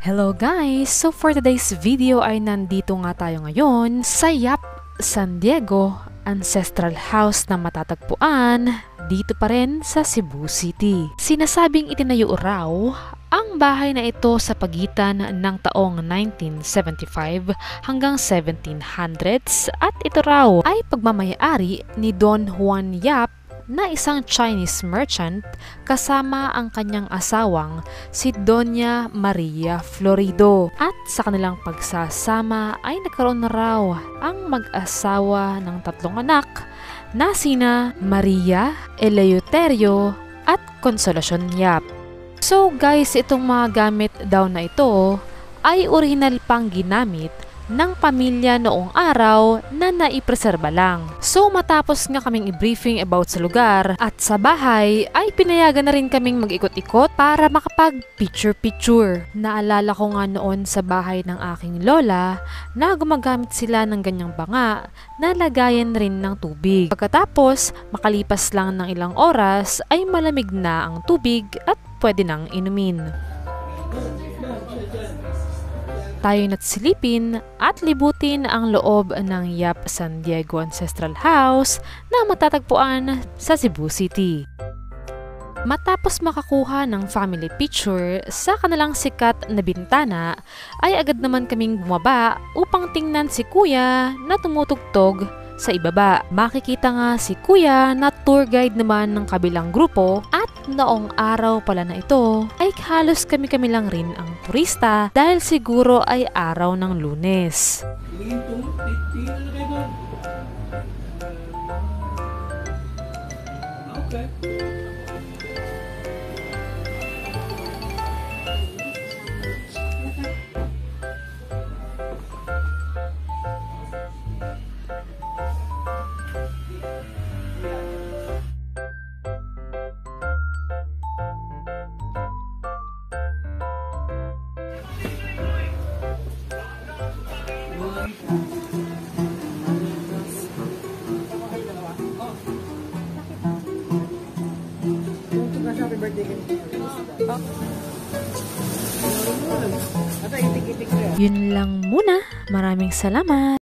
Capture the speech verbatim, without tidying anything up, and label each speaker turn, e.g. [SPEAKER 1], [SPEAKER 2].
[SPEAKER 1] Hello guys! So for today's video ay nandito nga tayo ngayon sa Yap San Diego Ancestral House na matatagpuan dito pa rin sa Cebu City. Sinasabing itinayo raw ang bahay na ito sa pagitan ng taong nineteen seventy-five hanggang seventeen hundreds at ito raw ay pagmamayari ni Don Juan Yap na isang Chinese merchant kasama ang kanyang asawang si Doña Maria Florido. At sa kanilang pagsasama ay nagkaroon na raw ang mag-asawa ng tatlong anak na sina Maria, Eleuterio at Consolacion Yap. So guys, itong mga gamit daw na ito ay original pang ginamit ng pamilya noong araw na naipreserba lang. So matapos nga kaming i-briefing about sa lugar at sa bahay ay pinayagan na rin kaming mag-ikot-ikot para makapag picture-picture. Naalala ko nga noon sa bahay ng aking lola na gumagamit sila ng ganyang banga na lagayan rin ng tubig. Pagkatapos makalipas lang ng ilang oras ay malamig na ang tubig at pwede nang inumin. Tayo na't silipin at libutin ang loob ng Yap San Diego Ancestral House na matatagpuan sa Cebu City. Matapos makakuha ng family picture sa kanilang sikat na bintana, ay agad naman kaming bumaba upang tingnan si Kuya na tumutugtog sa ibaba. Makikita nga si Kuya na tour guide naman ng kabilang grupo at noong araw pala na ito ay halos kami-kami lang rin ang turista dahil siguro ay araw ng Lunes. Okay. Yun lang muna. Maraming salamat.